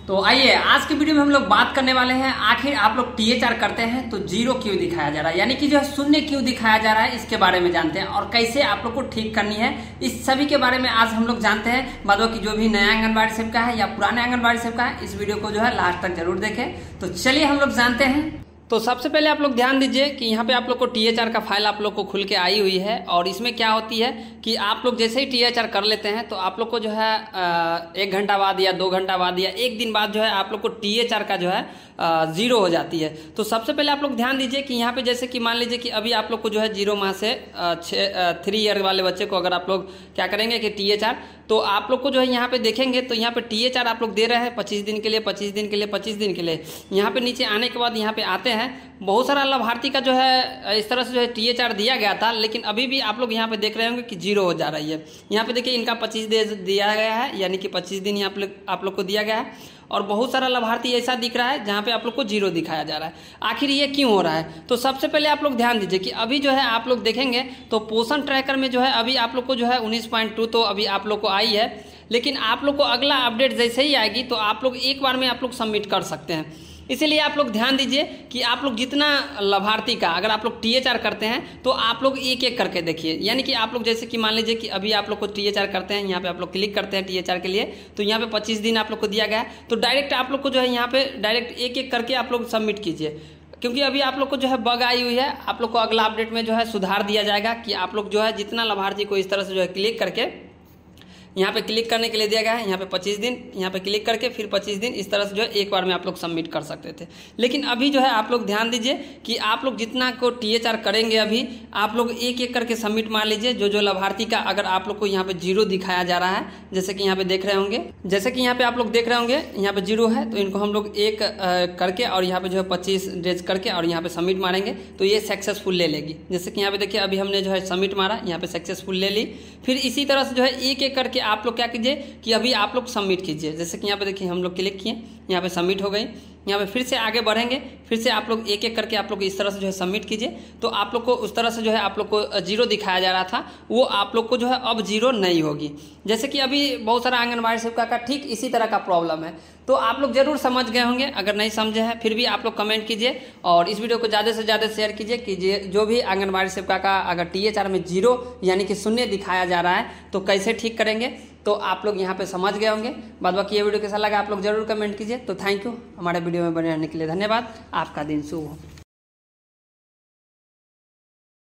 तो आइए आज की वीडियो में हम लोग बात करने वाले हैं, आखिर आप लोग टीएचआर करते हैं तो जीरो क्यों दिखाया जा रहा है, यानी कि जो है शून्य क्यों दिखाया जा रहा है, इसके बारे में जानते हैं और कैसे आप लोग को ठीक करनी है। इस सभी के बारे में आज हम लोग जानते हैं। बाद बाकी जो भी नया आंगनबाड़ी सेविका है या पुराने आंगनबाड़ी सेविका है, इस वीडियो को जो है लास्ट तक जरूर देखें। तो चलिए हम लोग जानते हैं। तो सबसे पहले आप लोग ध्यान दीजिए कि यहाँ पे आप लोग को टीएचआर का फाइल आप लोग को खुल के आई हुई है और इसमें क्या होती है कि आप लोग जैसे ही टीएचआर कर लेते हैं तो आप लोग को जो है 1 घंटा बाद या 2 घंटा बाद या 1 दिन बाद जो है आप लोग को टीएचआर का जो है जीरो हो जाती है। तो सबसे पहले आप लोग ध्यान दीजिए कि यहाँ पे जैसे कि मान लीजिए कि अभी आप लोग को जो है 0 माह से 3 ईयर वाले बच्चे को अगर आप लोग क्या करेंगे कि टीएचआर, तो आप लोग को जो है यहाँ पे देखेंगे तो यहाँ पे टीएचआर आप लोग दे रहे हैं 25 दिन के लिए 25 दिन के लिए 25 दिन के लिए। यहाँ पे नीचे आने के बाद यहाँ पे आते हैं, बहुत सारा लाभार्थी का जो है इस तरह से जो है टीएचआर दिया गया था, लेकिन अभी भी आप लोग यहाँ पे देख रहे होंगे कि जीरो हो जा रही है। यहाँ पे देखिए इनका 25 दिन दिया गया है, यानी कि 25 दिन आप लोग को दिया गया है और बहुत सारा लाभार्थी ऐसा दिख रहा है जहाँ पे आप लोग को जीरो दिखाया जा रहा है। आखिर ये क्यों हो रहा है? तो सबसे पहले आप लोग ध्यान दीजिए कि अभी जो है आप लोग देखेंगे तो पोषण ट्रैकर में जो है अभी आप लोग को जो है 19.2 तो अभी आप लोग को आई है, लेकिन आप लोग को अगला अपडेट जैसे ही आएगी तो आप लोग एक बार में आप लोग सबमिट कर सकते हैं। इसीलिए आप लोग ध्यान दीजिए कि आप लोग जितना लाभार्थी का अगर आप लोग टीएचआर करते हैं तो आप लोग एक एक करके देखिए, यानी कि आप लोग जैसे कि मान लीजिए कि अभी आप लोग को टीएचआर करते हैं, यहाँ पे आप लोग क्लिक करते हैं टीएचआर के लिए, तो यहाँ पे 25 दिन आप लोग को दिया गया है, तो डायरेक्ट आप लोग को जो है यहाँ पे डायरेक्ट एक एक करके आप लोग सबमिट कीजिए, क्योंकि अभी आप लोग को जो है बग आई हुई है। आप लोग को अगला अपडेट में जो है सुधार दिया जाएगा कि आप लोग जो है जितना लाभार्थी को इस तरह से जो है क्लिक करके यहाँ पे क्लिक करने के लिए दिया गया है, यहाँ पे 25 दिन, यहाँ पे क्लिक करके फिर 25 दिन, इस तरह से जो है एक बार में आप लोग सबमिट कर सकते थे। लेकिन अभी जो है आप लोग ध्यान दीजिए कि आप लोग जितना को टीएचआर करेंगे अभी आप लोग एक एक करके सबमिट मार लीजिए। जो लाभार्थी का अगर आप लोग को यहाँ पे जीरो दिखाया जा रहा है, जैसे कि यहाँ पे देख रहे होंगे, जैसे कि यहाँ पे आप लोग देख रहे होंगे यहाँ पे जीरो है, तो इनको हम लोग एक करके और यहाँ पे जो है 25 डेज करके और यहाँ पे सबमिट मारेंगे तो ये सक्सेसफुल ले लेगी। जैसे कि यहाँ पे देखिए अभी हमने जो है सबमिट मारा, यहाँ पे सक्सेसफुल ले ली। फिर इसी तरह से जो है एक एक करके आप लोग क्या कीजिए कि अभी आप लोग सबमिट कीजिए। जैसे कि यहाँ पे देखिए हम लोग क्लिक किए, यहाँ पे सबमिट हो गई। यहाँ पे फिर से आगे बढ़ेंगे, फिर से आप लोग एक एक करके आप लोग इस तरह से जो है सबमिट कीजिए, तो आप लोग को उस तरह से जो है आप लोग को जीरो दिखाया जा रहा था वो आप लोग को जो है अब जीरो नहीं होगी। जैसे कि अभी बहुत सारा आंगनबाड़ी सेविका का ठीक इसी तरह का प्रॉब्लम है, तो आप लोग जरूर समझ गए होंगे। अगर नहीं समझे हैं फिर भी आप लोग कमेंट कीजिए और इस वीडियो को ज़्यादा से ज़्यादा शेयर कीजिए कि जो भी आंगनबाड़ी सेविका का अगर टीएचआर में जीरो यानी कि शून्य दिखाया जा रहा है तो कैसे ठीक करेंगे, तो आप लोग यहाँ पे समझ गए होंगे। बाद बाकी ये वीडियो कैसा लगा आप लोग जरूर कमेंट कीजिए। तो थैंक यू, हमारे वीडियो में बने रहने के लिए धन्यवाद। आपका दिन शुभ हो।